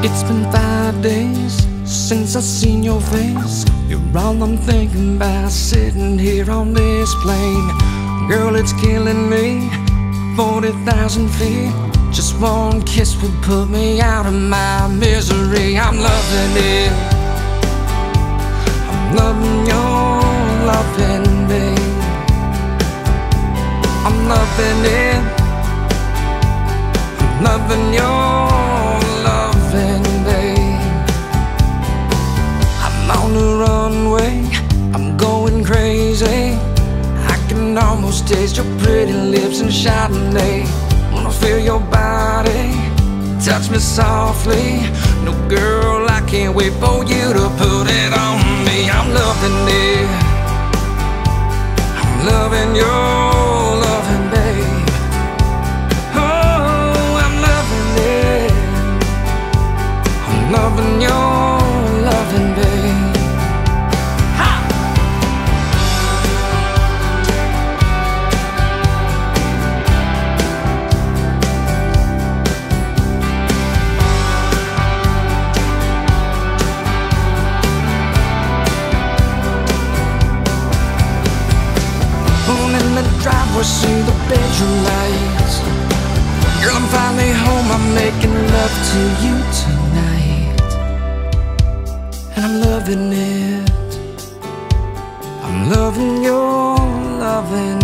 It's been 5 days since I seen your face. You're all I'm thinking about, sitting here on this plane. Girl, it's killing me, 40,000 feet. Just one kiss would put me out of my misery. I'm loving it, I'm loving your loving, babe. I'm loving it, I'm loving your loving, babe. I'm on the runway, I'm going crazy. I can almost taste your pretty lips and Chardonnay. Wanna feel your body, touch me softly. No, girl, I can't wait for you to put it on me. I'm loving it, I'm loving your loving, babe. Oh, I'm loving it, I'm loving your loving, babe. Driveway, see the bedroom lights. Girl, I'm finally home, I'm making love to you tonight. And I'm loving it, I'm loving your loving.